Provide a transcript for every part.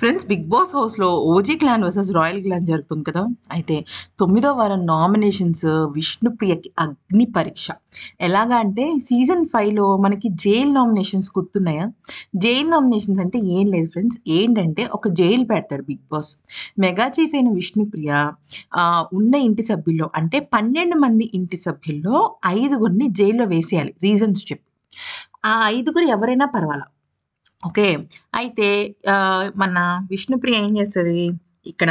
Friends, 'Bigg Boss' హౌస్‌లో 'OG clan versus royal clan' జరుగుతుంది కదా! అయితే 9వ వారం నామినేషన్స్ విష్ణుప్రియకి అగ్ని పరీక్ష. ఎలాగా అంటే సీజన్ 5లో మనకి జైల్ నామినేషన్స్ గుర్తున్నాయా? జైల్ నామినేషన్స్ అంటే ఏం లేదు ఫ్రెండ్స్. ఏంటంటే ఒక జైలు పెడతాడు 'బిగ్ బాస్'. మెగా చీఫ్ అయిన విష్ణుప్రియ ఉన్న ఇంటి సభ్యుల్లో అంటే 12 మంది ఇంటి సభ్యుల్లో 5గురిని జైల్‌లో వేసేయాలి రీజన్స్ చెప్పి. ఆ 5గురు ఎవరైనా పర్వాలా. ఓకే. అయితే మన విష్ణుప్రియ ఏం చేస్తది, ఇక్కడ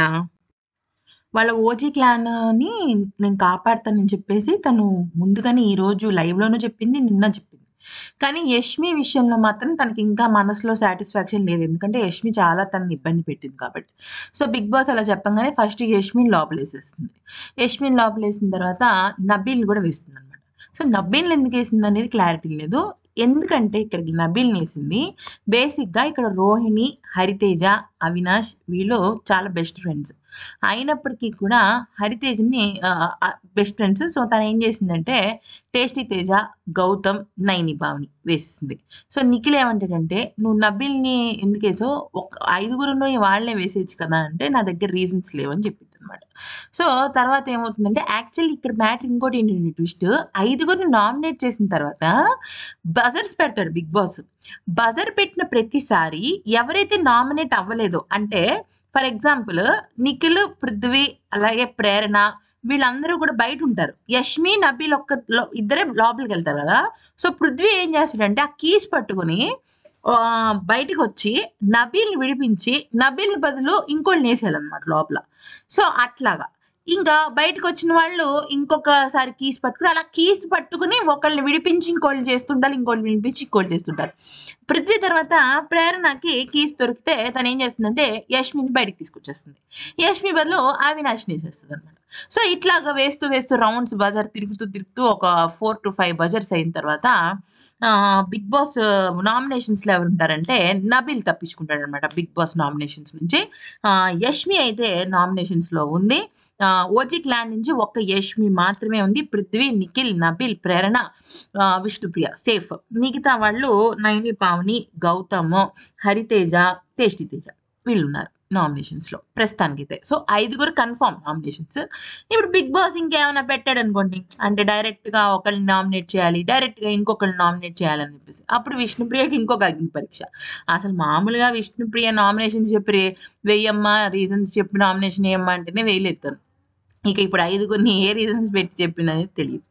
వాళ్ళ ఓజీ క్లాన్‌ని నేను కాపాడతానని చెప్పేసి తను ముందుగానే ఈరోజు లైవ్‌లోనూ చెప్పింది, నిన్న చెప్పింది. కానీ యష్మి విషయంలో మాత్రం తనకింకా మనసులో సాటిస్ఫాక్షన్ లేదు. ఎందుకంటే యష్మి చాలా తనని ఇబ్బంది పెట్టింది కాబట్టి. సో, బిగ్ బాస్ అలా చెప్పంగానే ఫస్ట్ యష్మిని లోపలేసేస్తుంది. యష్మిని లోపలేసిన తర్వాత నబీల్‌ని కూడా వేస్తుందనమాట. సో, నబీల్‌ని ఎందుకేసిందనేది క్లారిటీ లేదు. ఎందుకంటే ఇక్కడికి నబీల్‌నేసింది బేసిక్‌గా ఇక్కడ రోహిణి, హరితేజ, అవినాష్ వీళ్ళు చాలా బెస్ట్ ఫ్రెండ్స్. అయినప్పటికీ కూడా హరితేజని బెస్ట్ ఫ్రెండ్స్. సో, తనేం చేసిందంటే టేస్టీ తేజ, గౌతమ్, నైని భావని వేసేసింది. సో, నిఖిల్ ఏమంటాడంటే, "నువ్వు నబీల్‌ని ఎందుకేసావు? ఒక 5గురును వాళ్ళనే వేసేయొచ్చు కదా!" అంటే, "నా దగ్గర రీజన్స్ లేవని" చెప్పిద్దనమాట. సో, తర్వాత ఏమవుతుందంటే యాక్చువల్లీ ఇక్కడ మ్యాటర్ ఇంకోటేంటంటే ట్విస్ట్ 5గురిని నామినేట్ చేసిన తర్వాత బజర్స్ పెడతాడు బిగ్ బాస్. బజర్ పెట్టిన ప్రతిసారి ఎవరైతే నామినేట్ అవ్వలేదో అంటే ఫర్ ఎగ్జాంపుల్ నిఖిల్, పృథ్వీ అలాగే ప్రేరణ వీళ్ళందరూ కూడా బయటుంటారు. యష్మి, నబీల్ ఇద్దరే లోపలికెళ్తారు గదా! సో, పృథ్వీ ఏం చేస్తాడంటే ఆ కీస్ పట్టుకొని బయటికొచ్చి నబీల్‌ని విడిపించి నబీల్ బదులు ఇంకోళ్ళనేసేయాలన్నమాట లోపల. సో, అట్లాగా. ఇంకా బయటకొచ్చిన వాళ్ళు ఇంకొకసారి కీస్ పట్టుకొని అలా కీస్ పట్టుకొని ఒకళ్ళని విడిపించి ఇంకోళ్ళని చేస్తుండాలి. ఇంకోళ్ళని విడిపించి ఇంకోళ్ళని చేస్తుంటారు. పృథ్వీ తర్వాత ప్రేరణకి కీస్ దొరికితే తనేం చేస్తుందంటే యష్మిని బయటికి తీసుకొచ్చేస్తుంది. యష్మి బదులు అవినాష్‌ని ఏసేస్తదనమాట. సో, ఇట్లాగా వేస్తూ వేస్తూ రౌండ్స్ బజార్ తిరుగుతూ తిరుగుతూ ఒక 4-5 బజర్స్ అయిన తర్వాత బిగ్ బాస్ నామినేషన్స్‌లో ఎవరుంటారంటే నబీల్ తప్పించుకుంటాడనమాట బిగ్ బాస్ నామినేషన్స్ నుంచి. యష్మి అయితే నామినేషన్స్‌లో ఉంది. ఓజీ క్లాన్ నుంచి ఒక్క యష్మి మాత్రమే ఉంది. పృథ్వీ, నిఖిల్, నబీల్, ప్రేరణ, విష్ణుప్రియ సేఫ్. మిగతా వాళ్ళు నైని పావని, గౌతమ్, హరితేజ, టేస్టీ తేజ వీళ్ళున్నారు నామినేషన్స్‌లో ప్రస్తుతానికైతే. సో, 5గురు కన్ఫర్మ్ నామినేషన్స్. ఇప్పుడు బిగ్ బాస్ ఇంకేమైనా పెట్టాడనుకోండి, అంటే డైరెక్ట్‌గా ఒకళ్ళని నామినేట్ చేయాలి, డైరెక్ట్‌గా ఇంకొకళ్ళని నామినేట్ చేయాలని చెప్పేసి. అప్పుడు విష్ణుప్రియకి ఇంకొక అగ్ని పరీక్ష. అసలు మామూలుగా విష్ణుప్రియ నామినేషన్స్ చెప్పి వెయ్యమ్మా, రీజన్స్ చెప్పి నామినేషన్ ఎయమ్మా అంటేనే వేయలేదు తను. ఇక ఇప్పుడు 5గురిని ఏ రీజన్స్ పెట్టి చెప్పిందనేది తెలీదు.